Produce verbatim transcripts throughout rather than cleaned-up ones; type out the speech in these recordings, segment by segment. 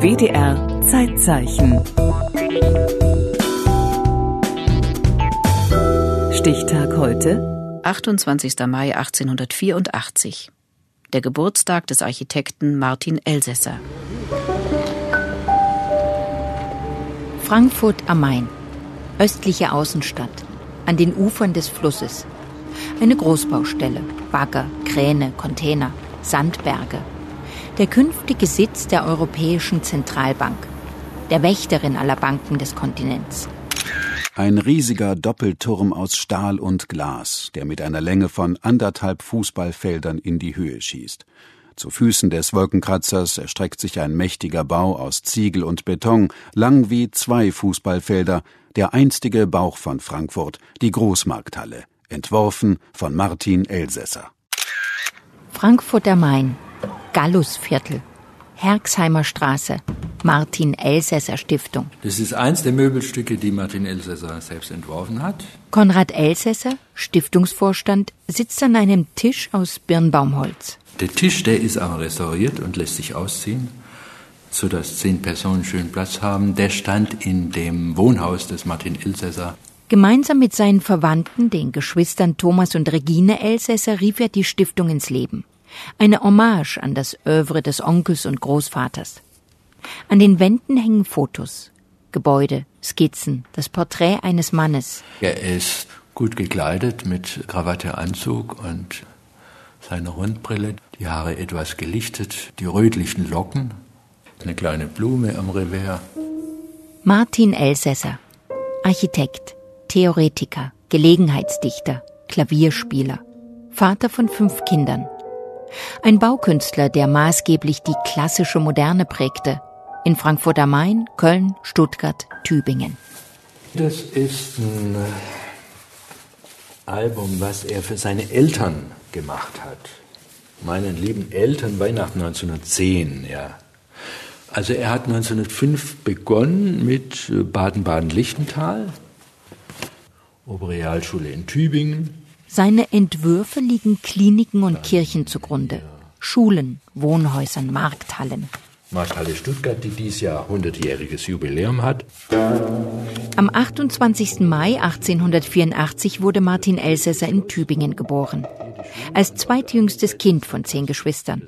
D D R Zeitzeichen. Stichtag heute, achtundzwanzigster Mai achtzehnhundertvierundachtzig. Der Geburtstag des Architekten Martin Elsässer. Frankfurt am Main, östliche Außenstadt, an den Ufern des Flusses. Eine Großbaustelle, Bagger, Kräne, Container, Sandberge. Der künftige Sitz der Europäischen Zentralbank, der Wächterin aller Banken des Kontinents. Ein riesiger Doppelturm aus Stahl und Glas, der mit einer Länge von anderthalb Fußballfeldern in die Höhe schießt. Zu Füßen des Wolkenkratzers erstreckt sich ein mächtiger Bau aus Ziegel und Beton, lang wie zwei Fußballfelder, der einstige Bauch von Frankfurt, die Großmarkthalle, entworfen von Martin Elsässer. Frankfurt am Main, Gallusviertel, Herxheimer Straße, Martin Elsässer Stiftung. Das ist eins der Möbelstücke, die Martin Elsässer selbst entworfen hat. Konrad Elsässer, Stiftungsvorstand, sitzt an einem Tisch aus Birnbaumholz. Der Tisch, der ist aber restauriert und lässt sich ausziehen, sodass zehn Personen schön Platz haben. Der stand in dem Wohnhaus des Martin Elsässer. Gemeinsam mit seinen Verwandten, den Geschwistern Thomas und Regine Elsässer, rief er die Stiftung ins Leben. Eine Hommage an das Œuvre des Onkels und Großvaters. An den Wänden hängen Fotos, Gebäude, Skizzen, das Porträt eines Mannes. Er ist gut gekleidet mit Krawatte, Anzug und seiner Rundbrille, die Haare etwas gelichtet, die rötlichen Locken, eine kleine Blume am Revers. Martin Elsässer, Architekt, Theoretiker, Gelegenheitsdichter, Klavierspieler, Vater von fünf Kindern. Ein Baukünstler, der maßgeblich die klassische Moderne prägte, in Frankfurt am Main, Köln, Stuttgart, Tübingen. Das ist ein Album, was er für seine Eltern gemacht hat. Meinen lieben Eltern, Weihnachten neunzehnhundertzehn, ja. Also er hat neunzehnhundertfünf begonnen mit Baden-Baden-Lichtental, Oberrealschule in Tübingen. Seine Entwürfe liegen Kliniken und Kirchen zugrunde. Schulen, Wohnhäusern, Markthallen. Markthalle Stuttgart, die dieses Jahr hundertjähriges Jubiläum hat. Am achtundzwanzigsten Mai achtzehnhundertvierundachtzig wurde Martin Elsässer in Tübingen geboren. Als zweitjüngstes Kind von zehn Geschwistern.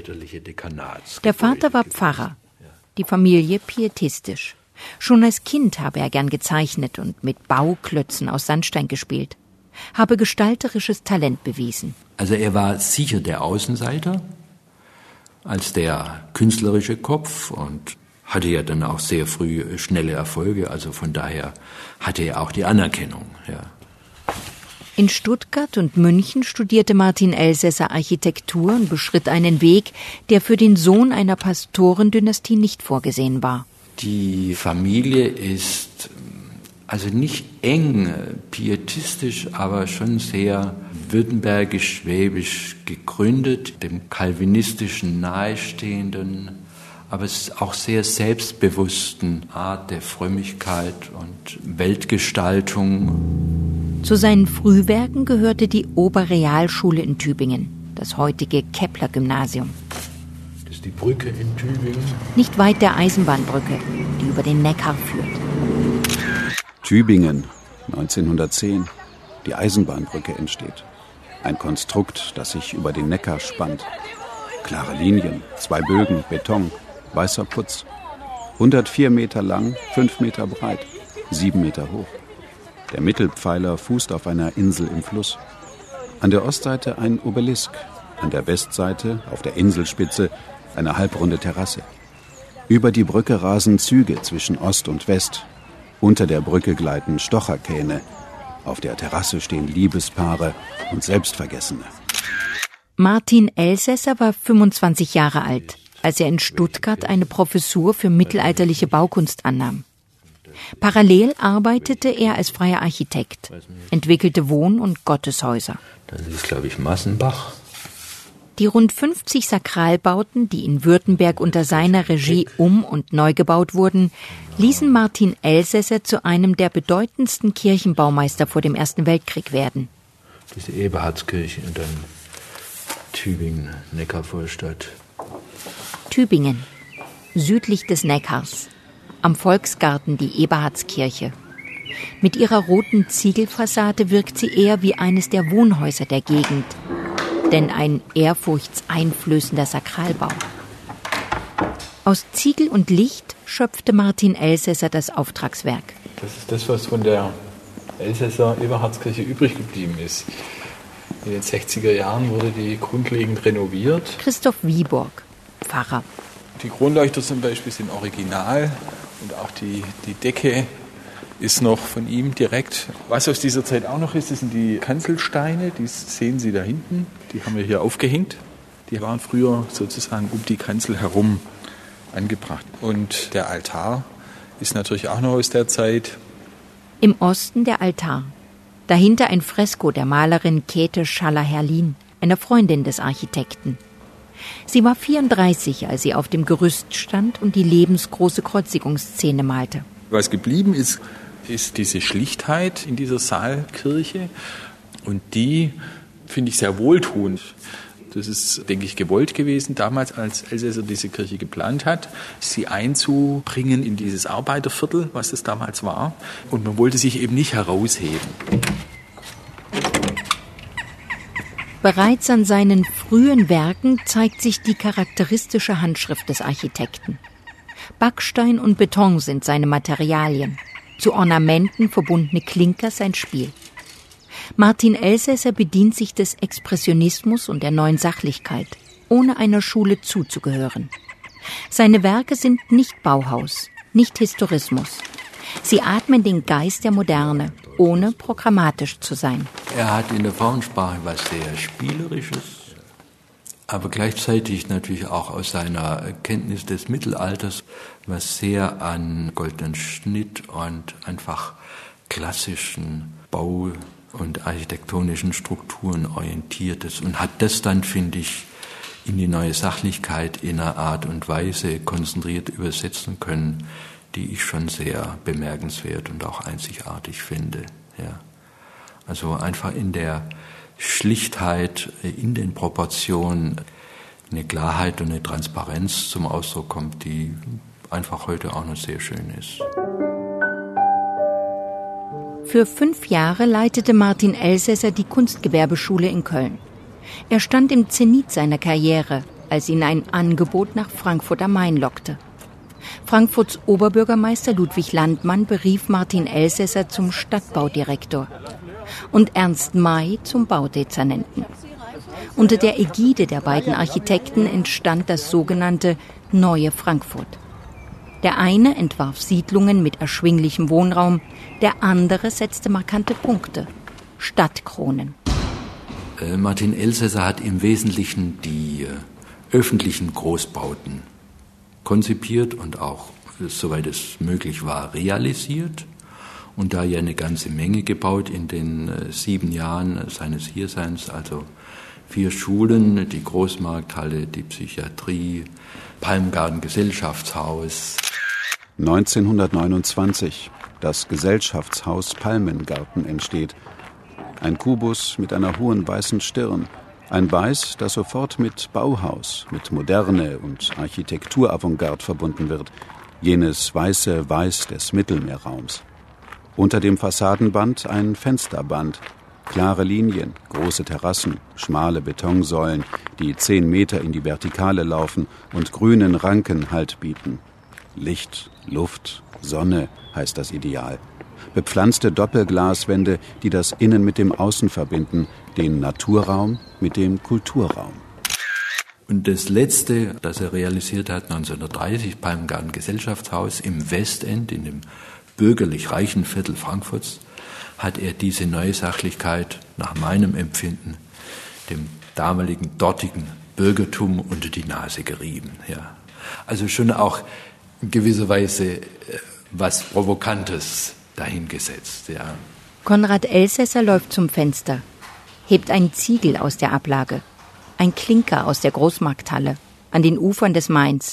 Der Vater war Pfarrer, die Familie pietistisch. Schon als Kind habe er gern gezeichnet und mit Bauklötzen aus Sandstein gespielt. Habe gestalterisches Talent bewiesen. Also er war sicher der Außenseiter als der künstlerische Kopf und hatte ja dann auch sehr früh schnelle Erfolge. Also von daher hatte er auch die Anerkennung. Ja. In Stuttgart und München studierte Martin Elsässer Architektur und beschritt einen Weg, der für den Sohn einer Pastorendynastie nicht vorgesehen war. Die Familie ist also nicht eng pietistisch, aber schon sehr württembergisch-schwäbisch gegründet, dem calvinistischen nahestehenden, aber es ist auch sehr selbstbewussten Art der Frömmigkeit und Weltgestaltung. Zu seinen Frühwerken gehörte die Oberrealschule in Tübingen, das heutige Kepler-Gymnasium. Das ist die Brücke in Tübingen. Nicht weit der Eisenbahnbrücke, die über den Neckar führt. Tübingen, neunzehnhundertzehn. Die Eisenbahnbrücke entsteht. Ein Konstrukt, das sich über den Neckar spannt. Klare Linien, zwei Bögen, Beton, weißer Putz. hundertvier Meter lang, fünf Meter breit, sieben Meter hoch. Der Mittelpfeiler fußt auf einer Insel im Fluss. An der Ostseite ein Obelisk, an der Westseite, auf der Inselspitze, eine halbrunde Terrasse. Über die Brücke rasen Züge zwischen Ost und West. Unter der Brücke gleiten Stocherkähne. Auf der Terrasse stehen Liebespaare und Selbstvergessene. Martin Elsässer war fünfundzwanzig Jahre alt, als er in Stuttgart eine Professur für mittelalterliche Baukunst annahm. Parallel arbeitete er als freier Architekt, entwickelte Wohn- und Gotteshäuser. Das ist, glaube ich, Massenbach. Die rund fünfzig Sakralbauten, die in Württemberg unter seiner Regie um- und neu gebaut wurden, ließen Martin Elsässer zu einem der bedeutendsten Kirchenbaumeister vor dem Ersten Weltkrieg werden. Diese Eberhardskirche und dann Tübingen, Neckarvorstadt. Tübingen, südlich des Neckars. Am Volksgarten die Eberhardskirche. Mit ihrer roten Ziegelfassade wirkt sie eher wie eines der Wohnhäuser der Gegend, denn ein ehrfurchtseinflößender Sakralbau. Aus Ziegel und Licht schöpfte Martin Elsässer das Auftragswerk. Das ist das, was von der Elsässer Eberhardskirche übrig geblieben ist. In den sechziger Jahren wurde die grundlegend renoviert. Christoph Wieborg, Pfarrer. Die Kronleuchter zum Beispiel sind original und auch die, die Decke ist noch von ihm direkt. Was aus dieser Zeit auch noch ist, das sind die Kanzelsteine, die sehen Sie da hinten. Die haben wir hier aufgehängt. Die waren früher sozusagen um die Kanzel herum angebracht. Und der Altar ist natürlich auch noch aus der Zeit. Im Osten der Altar. Dahinter ein Fresko der Malerin Käthe Schaller-Herlin, einer Freundin des Architekten. Sie war vierunddreißig, als sie auf dem Gerüst stand und die lebensgroße Kreuzigungsszene malte. Was geblieben ist, ist diese Schlichtheit in dieser Saalkirche. Und die finde ich sehr wohltuend. Das ist, denke ich, gewollt gewesen, damals, als Elsässer diese Kirche geplant hat, sie einzubringen in dieses Arbeiterviertel, was das damals war. Und man wollte sich eben nicht herausheben. Bereits an seinen frühen Werken zeigt sich die charakteristische Handschrift des Architekten. Backstein und Beton sind seine Materialien, zu Ornamenten verbundene Klinker sein Spiel. Martin Elsässer bedient sich des Expressionismus und der neuen Sachlichkeit, ohne einer Schule zuzugehören. Seine Werke sind nicht Bauhaus, nicht Historismus. Sie atmen den Geist der Moderne, ohne programmatisch zu sein. Er hat in der Formensprache was sehr Spielerisches, aber gleichzeitig natürlich auch aus seiner Kenntnis des Mittelalters was sehr an goldenen Schnitt und einfach klassischen Bau- und architektonischen Strukturen orientiertes und hat das dann, finde ich, in die neue Sachlichkeit in einer Art und Weise konzentriert übersetzen können, die ich schon sehr bemerkenswert und auch einzigartig finde. Ja. Also einfach in der Schlichtheit, in den Proportionen eine Klarheit und eine Transparenz zum Ausdruck kommt, die einfach heute auch noch sehr schön ist. Für fünf Jahre leitete Martin Elsässer die Kunstgewerbeschule in Köln. Er stand im Zenit seiner Karriere, als ihn ein Angebot nach Frankfurt am Main lockte. Frankfurts Oberbürgermeister Ludwig Landmann berief Martin Elsässer zum Stadtbaudirektor und Ernst May zum Baudezernenten. Unter der Ägide der beiden Architekten entstand das sogenannte Neue Frankfurt. Der eine entwarf Siedlungen mit erschwinglichem Wohnraum, der andere setzte markante Punkte, Stadtkronen. Äh, Martin Elsässer hat im Wesentlichen die äh, öffentlichen Großbauten konzipiert und auch, soweit es möglich war, realisiert. Und da ja eine ganze Menge gebaut in den äh, sieben Jahren seines Hierseins, also vier Schulen, die Großmarkthalle, die Psychiatrie, Palmgarten Gesellschaftshaus. neunzehnhundertneunundzwanzig, das Gesellschaftshaus Palmengarten entsteht. Ein Kubus mit einer hohen weißen Stirn. Ein Weiß, das sofort mit Bauhaus, mit Moderne und Architekturavantgarde verbunden wird. Jenes weiße Weiß des Mittelmeerraums. Unter dem Fassadenband ein Fensterband. Klare Linien, große Terrassen, schmale Betonsäulen, die zehn Meter in die Vertikale laufen und grünen Ranken Halt bieten. Licht, Luft, Sonne heißt das Ideal. Bepflanzte Doppelglaswände, die das Innen mit dem Außen verbinden, den Naturraum mit dem Kulturraum. Und das Letzte, das er realisiert hat, neunzehnhundertdreißig, Palmgarten Gesellschaftshaus im Westend, in dem bürgerlich reichen Viertel Frankfurts, hat er diese neue Sachlichkeit nach meinem Empfinden dem damaligen dortigen Bürgertum unter die Nase gerieben. Ja. Also schon auch in gewisser Weise was Provokantes dahingesetzt. Ja. Konrad Elsässer läuft zum Fenster, hebt ein Ziegel aus der Ablage, ein Klinker aus der Großmarkthalle an den Ufern des Mains.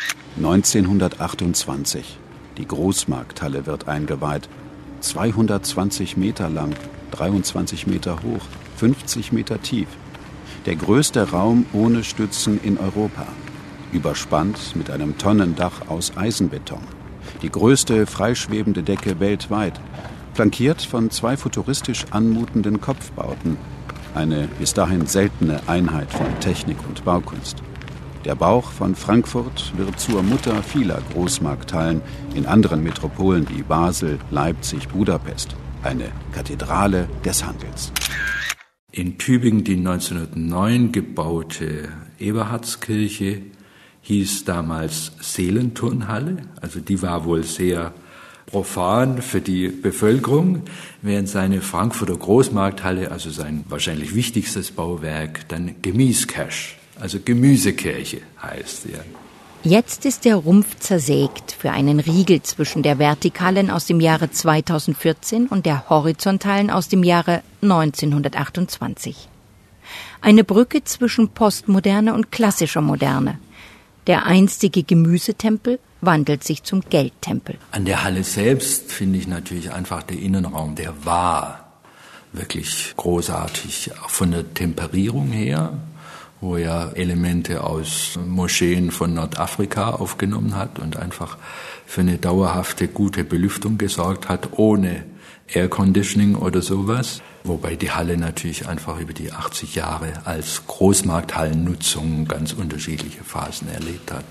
neunzehnhundertachtundzwanzig. Die Großmarkthalle wird eingeweiht. zweihundertzwanzig Meter lang, dreiundzwanzig Meter hoch, fünfzig Meter tief. Der größte Raum ohne Stützen in Europa. überspannt mit einem Tonnendach aus Eisenbeton. Die größte freischwebende Decke weltweit, flankiert von zwei futuristisch anmutenden Kopfbauten. Eine bis dahin seltene Einheit von Technik und Baukunst. Der Bauch von Frankfurt wird zur Mutter vieler Großmarkthallen in anderen Metropolen wie Basel, Leipzig, Budapest. Eine Kathedrale des Handels. In Tübingen die neunzehnhundertneun gebaute Eberhardskirche hieß damals Seelenturnhalle. Also die war wohl sehr profan für die Bevölkerung, während seine Frankfurter Großmarkthalle, also sein wahrscheinlich wichtigstes Bauwerk, dann Gemieskasch, also Gemüsekirche heißt. Ja. Jetzt ist der Rumpf zersägt für einen Riegel zwischen der vertikalen aus dem Jahre zweitausendvierzehn und der horizontalen aus dem Jahre neunzehnhundertachtundzwanzig. Eine Brücke zwischen Postmoderne und klassischer Moderne. Der einstige Gemüsetempel wandelt sich zum Geldtempel. An der Halle selbst finde ich natürlich einfach der Innenraum, der war wirklich großartig, auch von der Temperierung her, wo er Elemente aus Moscheen von Nordafrika aufgenommen hat und einfach für eine dauerhafte, gute Belüftung gesorgt hat, ohne Air Conditioning oder sowas. Wobei die Halle natürlich einfach über die achtzig Jahre als Großmarkthallennutzung ganz unterschiedliche Phasen erlebt hat.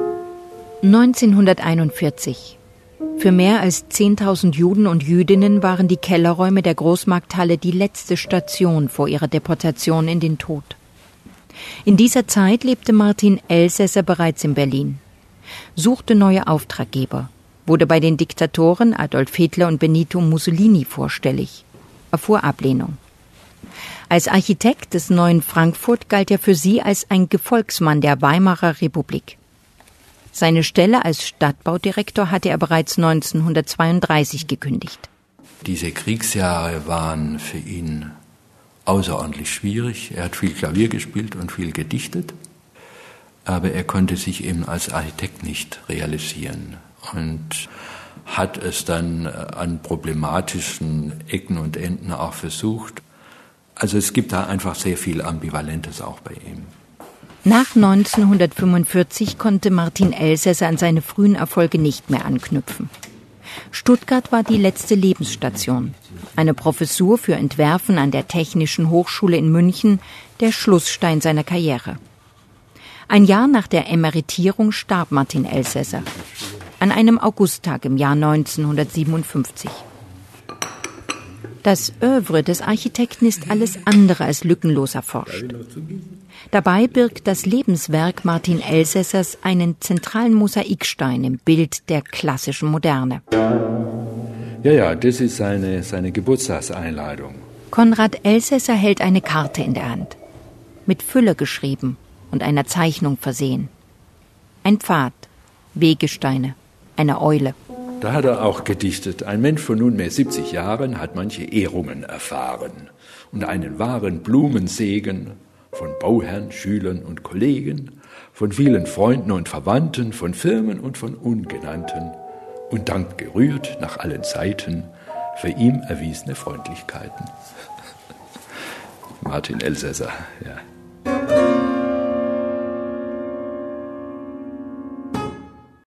neunzehnhunderteinundvierzig. Für mehr als zehntausend Juden und Jüdinnen waren die Kellerräume der Großmarkthalle die letzte Station vor ihrer Deportation in den Tod. In dieser Zeit lebte Martin Elsässer bereits in Berlin, suchte neue Auftraggeber, wurde bei den Diktatoren Adolf Hitler und Benito Mussolini vorstellig, erfuhr Ablehnung. Als Architekt des neuen Frankfurt galt er für sie als ein Gefolgsmann der Weimarer Republik. Seine Stelle als Stadtbaudirektor hatte er bereits neunzehnhundertzweiunddreißig gekündigt. Diese Kriegsjahre waren für ihn außerordentlich schwierig. Er hat viel Klavier gespielt und viel gedichtet, aber er konnte sich eben als Architekt nicht realisieren und hat es dann an problematischen Ecken und Enden auch versucht. Also es gibt da einfach sehr viel Ambivalentes auch bei ihm. Nach neunzehnhundertfünfundvierzig konnte Martin Elsässer an seine frühen Erfolge nicht mehr anknüpfen. Stuttgart war die letzte Lebensstation. Eine Professur für Entwerfen an der Technischen Hochschule in München, der Schlussstein seiner Karriere. Ein Jahr nach der Emeritierung starb Martin Elsässer. An einem Augusttag im Jahr neunzehnhundertsiebenundfünfzig. Das Œuvre des Architekten ist alles andere als lückenlos erforscht. Dabei birgt das Lebenswerk Martin Elsässers einen zentralen Mosaikstein im Bild der klassischen Moderne. Ja, ja, das ist seine, seine Geburtstagseinladung. Konrad Elsässer hält eine Karte in der Hand. Mit Fülle geschrieben und einer Zeichnung versehen. Ein Pfad, Wegesteine, eine Eule. Da hat er auch gedichtet. Ein Mensch von nunmehr siebzig Jahren hat manche Ehrungen erfahren und einen wahren Blumensegen von Bauherren, Schülern und Kollegen, von vielen Freunden und Verwandten, von Firmen und von Ungenannten und dankt gerührt nach allen Seiten für ihm erwiesene Freundlichkeiten. Martin Elsässer, ja.